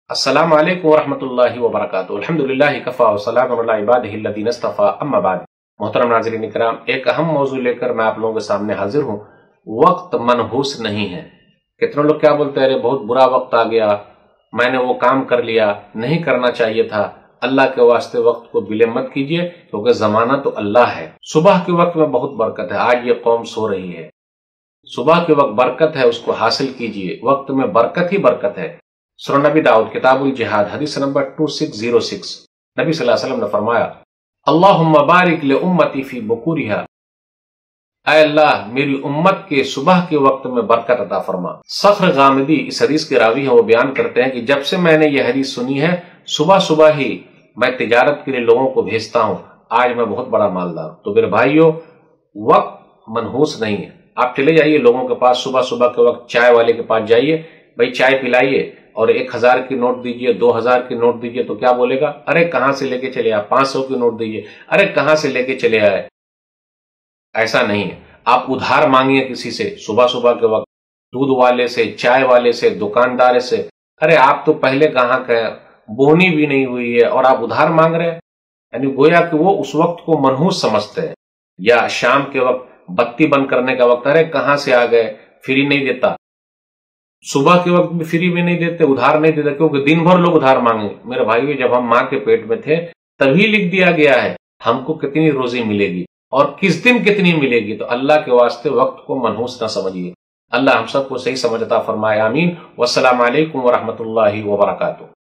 السلام علیکم ورحمۃ اللہ وبرکاتہ۔ الحمدللہ کفا وسلام علی عبادہ الذین اصطفی، اما بعد۔ محترم ناظرین اکرام، ایک اہم موضوع لے کر میں آپ لوگوں کے سامنے حاضر ہوں۔ وقت منحوس نہیں ہے۔ کتنے لوگ کیا بولتے ہیں، بہت برا وقت آ گیا، میں نے وہ کام کر لیا، نہیں کرنا چاہیے تھا۔ اللہ کے واسطے وقت کو ولے مت کیجیے، کیونکہ زمانہ تو اللہ ہے۔ صبح کے وقت میں بہت برکت ہے۔ آج یہ قوم سو رہی ہے، صبح کے وقت برکت ہے، اس کو حاصل کیجیے۔ وقت میں برکت ہی برکت ہے۔ سورہ نبی داؤد کتاب الجہاد حدیث نمبر 2606، نبی صلی اللہ علیہ وسلم نے فرمایا، اللہم بارک لامتی فی بکورہا، اے اللہ میری امت کے صبح کے وقت میں برکت عطا فرما۔ صخر غامدی اس حدیث کے راوی ہیں، وہ بیان کرتے ہیں کہ جب سے میں نے یہ حدیث سنی ہے، صبح صبح ہی میں تجارت کے لیے لوگوں کو بھیجتا ہوں۔ آج میں بہت بڑا مالدار ہوں۔ تو میرے بھائیو، وقت منحوس نہیں ہے۔ آپ چلے جائیے لوگوں کے پاس، صبح صبح کے وقت چائے والے کے پاس جائیے، بھائی چائے پلائیے، اور 1000 کی نوٹ دیجئے، 2000 کی نوٹ دیجئے، تو کیا بولے گا؟ ارے کہاں سے لے کے چلے آئے؟ 500 کی نوٹ دیجئے، ارے کہاں سے لے کے چلے آئے؟ ایسا نہیں ہے۔ آپ ادھار مانگیے کسی سے، صبح صبح کے وقت دودھ والے سے، چائے والے سے، دکاندار سے۔ ارے آپ تو پہلے کہاں گئے، بونی بھی نہیں ہوئی ہے اور آپ ادھار مانگ رہے ہیں؟ یعنی گویا کہ وہ اس وقت کو منحوس سمجھتے ہیں۔ یا شام کے وقت بتی بند کرنے کا وقت، ارے کہاں سے آ گئے، فری نہیں دیتا۔ صبح کے وقت بھی فری میں نہیں دیتے، ادھار نہیں دیتے، کیونکہ دن بھر لوگ ادھار مانگیں گے۔ میرے بھائیو، جب ہم ماں کے پیٹ میں تھے تبھی لکھ دیا گیا ہے ہم کو کتنی روزی ملے گی اور کس دن کتنی ملے گی۔ تو اللہ کے واسطے وقت کو منحوس نہ سمجھیے۔ اللہ ہم سب کو صحیح سمجھ عطا فرمائے، آمین۔ والسلام علیکم ورحمۃ اللہ وبرکاتہ۔